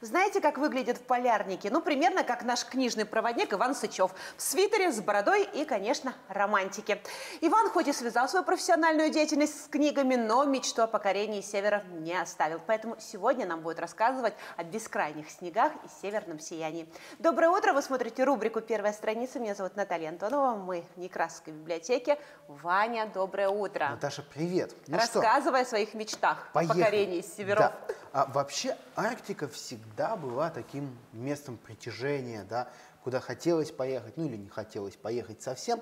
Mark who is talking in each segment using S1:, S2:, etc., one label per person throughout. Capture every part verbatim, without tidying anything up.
S1: Знаете, как выглядит в полярнике? Ну, примерно как наш книжный проводник Иван Сычев. В свитере, с бородой и, конечно, романтики. Иван хоть и связал свою профессиональную деятельность с книгами, но мечту о покорении севера не оставил. Поэтому сегодня нам будет рассказывать о бескрайних снегах и северном сиянии. Доброе утро! Вы смотрите рубрику «Первая страница». Меня зовут Наталья Антонова. Мы в Некрасовской библиотеке. Ваня, доброе утро!
S2: Наташа, привет!
S1: Ну Рассказывай что? о своих мечтах
S2: Поехали.
S1: о покорении северов.
S2: Да. А вообще Арктика всегда была таким местом притяжения, да, куда хотелось поехать, ну или не хотелось поехать совсем.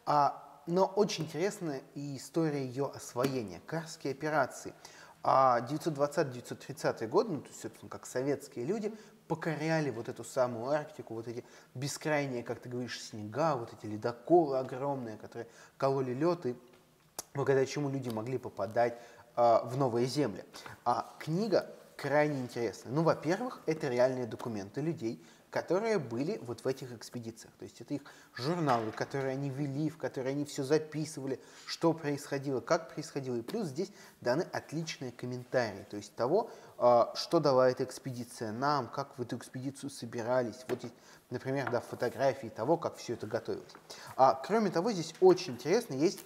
S2: А, но очень интересная и история ее освоения, Карские операции. А девятьсот двадцатый — девятьсот тридцатый годы, ну, то есть, собственно, как советские люди, покоряли вот эту самую Арктику, вот эти бескрайние, как ты говоришь, снега, вот эти ледоколы огромные, которые кололи лед, и благодаря чему люди могли попадать э, в новые земли. А книга крайне интересная. Ну, во-первых, это реальные документы людей, которые были вот в этих экспедициях. То есть это их журналы, которые они вели, в которые они все записывали, что происходило, как происходило. И плюс здесь даны отличные комментарии, то есть того, э, что дала эта экспедиция нам, как в эту экспедицию собирались. Вот есть, например, да, фотографии того, как все это готовилось. А, кроме того, здесь очень интересно, есть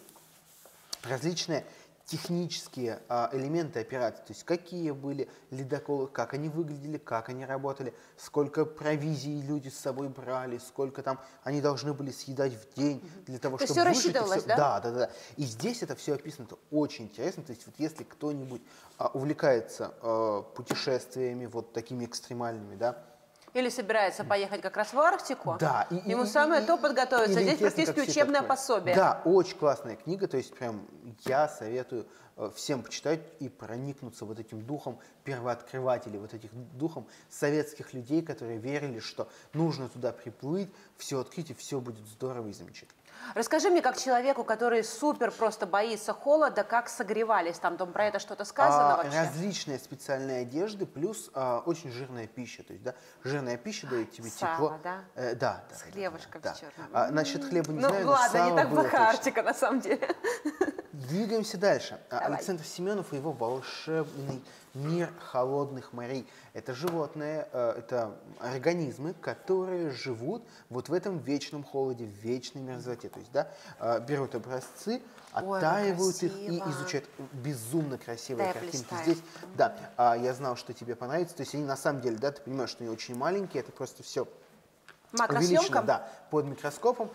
S2: различные технические а, элементы операции, то есть какие были ледоколы, как они выглядели, как они работали, сколько провизии люди с собой брали, сколько там они должны были съедать в день для того,
S1: то
S2: чтобы
S1: все
S2: выжить.
S1: рассчитывалось,
S2: все...
S1: да?
S2: Да, да, да. И здесь это все описано, это очень интересно. То есть вот если кто-нибудь а, увлекается а, путешествиями вот такими экстремальными, да,
S1: или собирается поехать как раз в Арктику,
S2: да, и,
S1: ему
S2: и,
S1: самое
S2: и,
S1: то подготовиться. Здесь практически учебное пособие.
S2: Да, очень классная книга, то есть прям я советую э, всем почитать и проникнуться вот этим духом первооткрывателей, вот этим духом советских людей, которые верили, что нужно туда приплыть, все открыть, и все будет здорово и замечательно.
S1: Расскажи мне, как человеку, который супер просто боится холода, как согревались там, там про это что-то сказано
S2: а,
S1: вообще?
S2: Различные специальные одежды, плюс а, очень жирная пища. То есть, да, жирная пища дает тебе
S1: Сало,
S2: тепло.
S1: да?
S2: Э, да, да.
S1: С
S2: да,
S1: хлебушком
S2: да,
S1: черным.
S2: да. А, насчет хлеба не
S1: ну,
S2: знаю,
S1: Ну
S2: но
S1: ладно, не
S2: сало
S1: так
S2: было
S1: плохая
S2: точно.
S1: Арктика на самом деле.
S2: Двигаемся дальше.
S1: Давай.
S2: Александр Семенов и его волшебный мир холодных морей. Это животные, это организмы, которые живут вот в этом вечном холоде, в вечной мерзлоте. То есть, да, берут образцы,
S1: Ой,
S2: оттаивают их и изучают. Безумно красивые
S1: да,
S2: картинки здесь. Да, я знал, что тебе понравится. То есть они на самом деле, да, ты понимаешь, что они очень маленькие, это просто все увеличено, да, под микроскопом.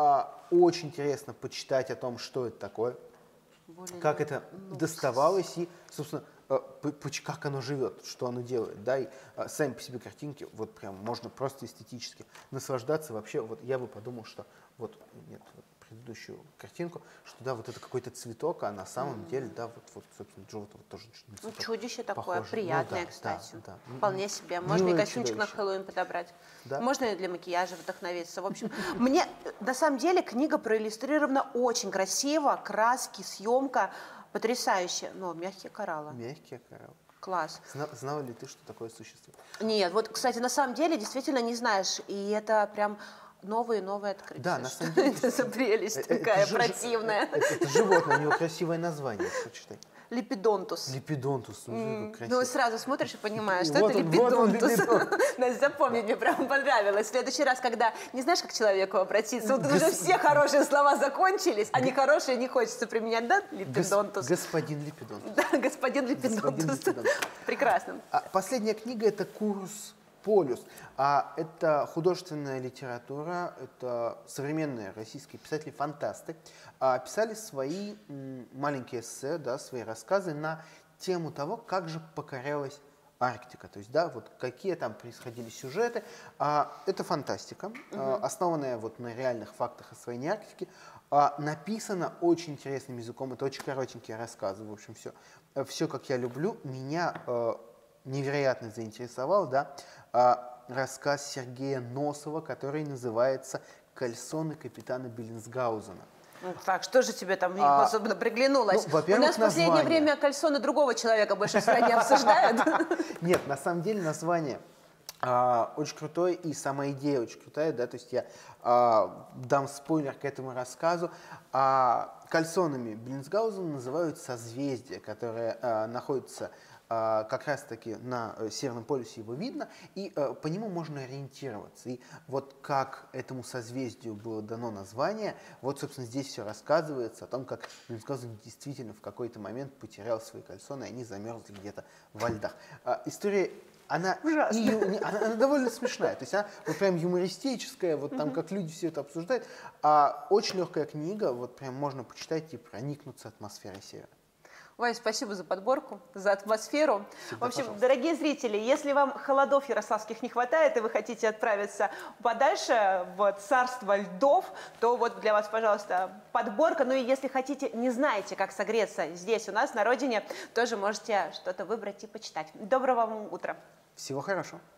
S2: Очень интересно почитать о том, что это такое. Более как это ну, доставалось и, собственно, как оно живет, что оно делает, да, и сами по себе картинки, вот прям можно просто эстетически наслаждаться. Вообще, вот я бы подумал, что вот, нет, вот предыдущую картинку, что, да, вот это какой-то цветок, а на самом mm-hmm. деле, да, вот, вот собственно, Джо вот тоже
S1: ну, чудище такое,
S2: похоже.
S1: приятное, ну, да, кстати. Да, да. Вполне себе. Можно
S2: Милое
S1: и костюмчик
S2: чудовище.
S1: на Хэллоуин подобрать.
S2: Да?
S1: Можно и для макияжа вдохновиться. В общем, мне, на самом деле, книга проиллюстрирована очень красиво, краски, съемка потрясающая. Но мягкие кораллы.
S2: Мягкие кораллы.
S1: Класс.
S2: Знал, знала ли ты, что такое существует?
S1: Нет, вот, кстати, на самом деле, действительно не знаешь. И это прям новые новые открытия.
S2: Да, на самом деле.
S1: Это за прелесть такая противная.
S2: Это животное, у него красивое название, почитай.
S1: Липидонтус.
S2: Липидонтус, ну,
S1: ну сразу смотришь и понимаешь, что
S2: вот
S1: это
S2: он,
S1: липидонтус.
S2: Вот он,
S1: Настя, запомни, мне прям понравилось. В следующий раз, когда не знаешь, как к человеку обратиться, вот уже все хорошие слова закончились, а нехорошие не хочется применять, да, липидонтус?
S2: Господин Липидонтус.
S1: Да, господин липидонтус. Прекрасно.
S2: Последняя книга — это «Курс Полюс». А это художественная литература, это современные российские писатели-фантасты. А, писали свои м, маленькие эссе, да, свои рассказы на тему того, как же покорялась Арктика. То есть, да, вот какие там происходили сюжеты. А, это фантастика, угу. а, основанная вот на реальных фактах освоения Арктики. А, написано очень интересным языком. Это очень коротенькие рассказы. В общем, все, все как я люблю. Меня а, невероятно заинтересовал, да, а, рассказ Сергея Носова, который называется «Кальсоны капитана Беллинсгаузена».
S1: Ну, так, что же тебе там а, особенно приглянулось?
S2: Ну,
S1: У нас в последнее
S2: название.
S1: время кальсоны другого человека больше в стране обсуждают.
S2: Нет, на самом деле название а, очень крутое, и сама идея очень крутая, да, то есть я а, дам спойлер к этому рассказу. А, кальсонами Беллинсгаузена называют созвездия, которые а, находятся а, как раз-таки на э, Северном полюсе его видно, и э, по нему можно ориентироваться. И вот как этому созвездию было дано название, вот, собственно, здесь все рассказывается о том, как Люмсгаузен действительно в какой-то момент потерял свои кальсоны, и они замерзли где-то во льдах. А, история она,
S1: Ужасно.
S2: и, ю- не- она, она довольно смешная, то есть она вот прям юмористическая, вот там как люди все это обсуждают, а очень легкая книга, вот прям можно почитать и проникнуться атмосферой Севера.
S1: Вань, спасибо за подборку, за атмосферу.
S2: Всегда
S1: В общем,
S2: пожалуйста.
S1: дорогие зрители, если вам холодов ярославских не хватает, и вы хотите отправиться подальше в царство льдов, то вот для вас, пожалуйста, подборка. Ну и если хотите, не знаете, как согреться здесь у нас на родине, тоже можете что-то выбрать и почитать. Доброго вам утра.
S2: Всего хорошего.